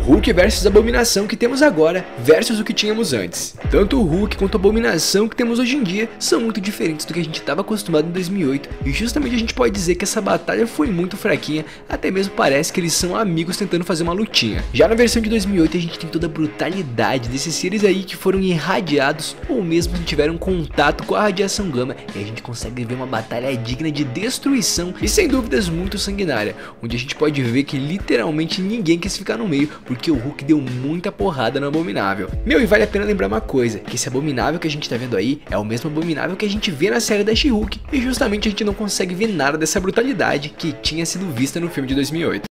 Hulk versus Abominação que temos agora versus o que tínhamos antes. Tanto o Hulk quanto a Abominação que temos hoje em dia são muito diferentes do que a gente estava acostumado em 2008, e justamente a gente pode dizer que essa batalha foi muito fraquinha, até mesmo parece que eles são amigos tentando fazer uma lutinha. Já na versão de 2008 a gente tem toda a brutalidade desses seres aí que foram irradiados ou mesmo tiveram contato com a radiação gama, e a gente consegue ver uma batalha digna de destruição e sem dúvidas muito sanguinária, onde a gente pode ver que literalmente ninguém quis ficar no meio, porque o Hulk deu muita porrada no Abominável. Meu, e vale a pena lembrar uma coisa, que esse Abominável que a gente tá vendo aí é o mesmo Abominável que a gente vê na série da She-Hulk, e justamente a gente não consegue ver nada dessa brutalidade que tinha sido vista no filme de 2008.